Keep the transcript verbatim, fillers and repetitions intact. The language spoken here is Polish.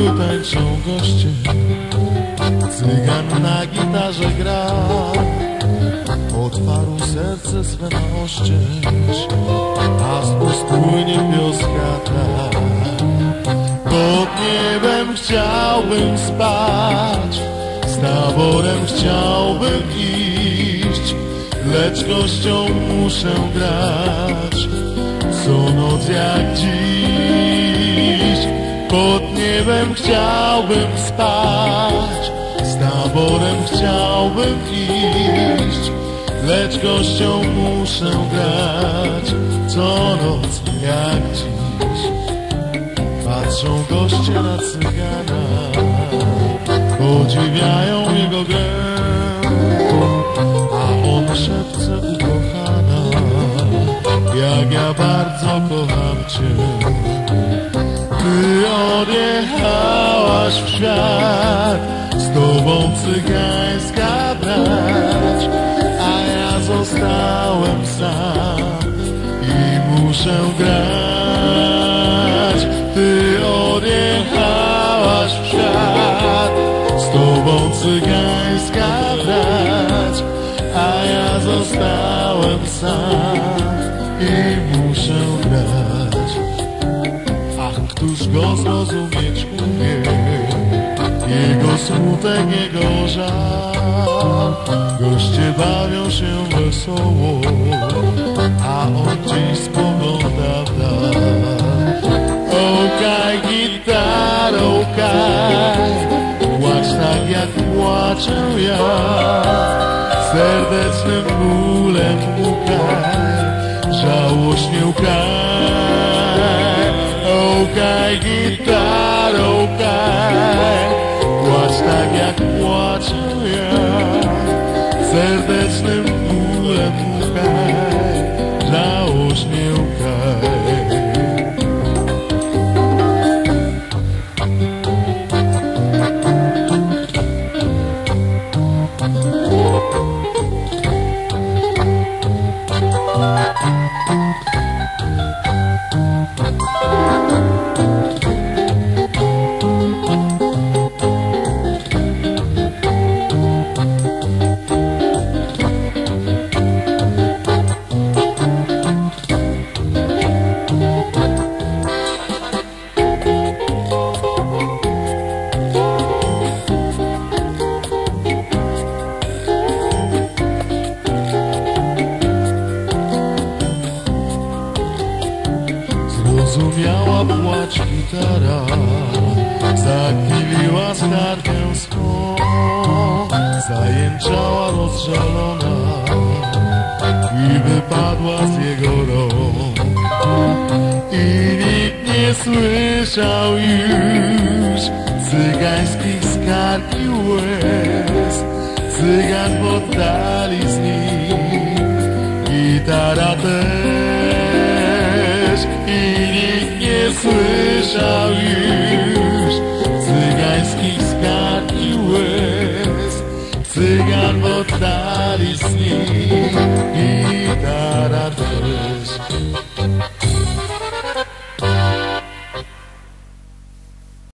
tangu tańczą goście, cygan na gitarze gra, otwarł serce swe na oścież, a z ust płynie pioska ta. Pod niebem chciałbym spać, z taborem chciałbym iść, lecz gościom muszę grać co noc jak dziś. Pod niebem chciałbym spać, z taborem chciałbym iść, lecz gościom muszę grać co noc jak dziś. Patrzą goście na cygana, podziwiają jego grę, a on szepce ukochana, jak ja bardzo kocham cię. Ty odjechałaś w świat, z tobą cygańska brać, a ja zostałem sam i muszę grać. Ty odjechałaś w świat, z tobą cygańska brać, a ja zostałem sam i muszę grać. Ach, któż go zrozumieć umie, jego smutek, jego żal. Goście bawią się wesoło, a on dziś spogląda w dal. Okaj, gitaro, kaj, płacz tak jak płaczę ja, serdecznym bólem łukaj, żałośnie łkaj. Okaj, gitaro, kaj, płacz tak jak płaczę ja, serdecznym bólem łukaj, żałośnie łkaj. Zrozumiała płacz gitara, zakwiliła skargę swą, zajęczała rozżalona i wypadła z jego rąk. I nikt nie słyszał już cygańskich skarg i łez. Cygan w oddali z nim, gitara też.